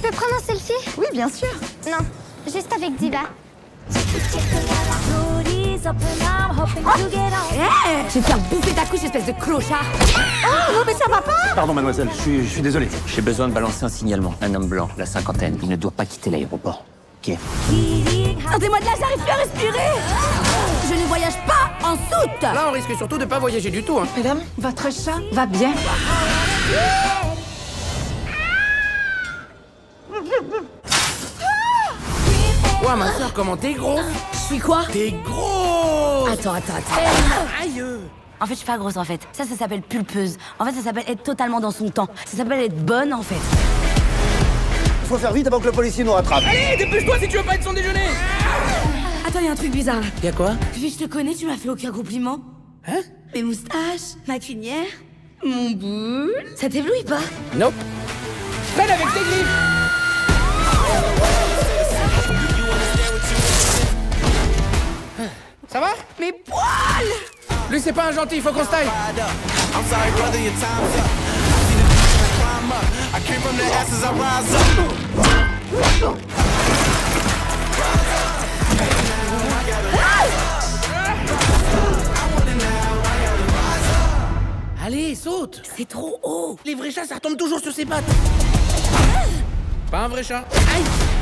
peux prendre un selfie? Oui, bien sûr. Non, juste avec Diva. Je vais te faire bouffer ta couche, espèce de clochard. Oh, mais ça va pas. Pardon, mademoiselle, je suis désolé. J'ai besoin de balancer un signalement. Un homme blanc, la cinquantaine, il ne doit pas quitter l'aéroport. Ok. Sortez-moi de là, j'arrive plus à respirer. Je ne voyage pas en soute. Là, on risque surtout de pas voyager du tout, hein. Madame, votre chat va bien. Ouah, ma soeur, comment t'es grosse? Je suis quoi? T'es grosse! Attends. Aïe! En fait, je suis pas grosse, en fait. Ça s'appelle pulpeuse. En fait, ça s'appelle être totalement dans son temps. Ça s'appelle être bonne, en fait. Faut faire vite avant que le policier nous rattrape. Allez, dépêche-toi si tu veux pas être son déjeuner! Attends, y a un truc bizarre. Y'a quoi? Depuis que je te connais, tu m'as fait aucun compliment. Hein? Mes moustaches, ma crinière, mon boule. Ça t'éblouit pas? Nope. Belle avec tes griffes! Ça va? Mes poils! Lui, c'est pas un gentil, faut qu'on se taille. I'm sorry, brother, your time's up. I see the dreams I climb up. I came from the ashes, I rise up. Allez, saute! C'est trop haut. Les vrais chats, ça retombe toujours sur ses pattes. Pas un vrai chat. Aïe!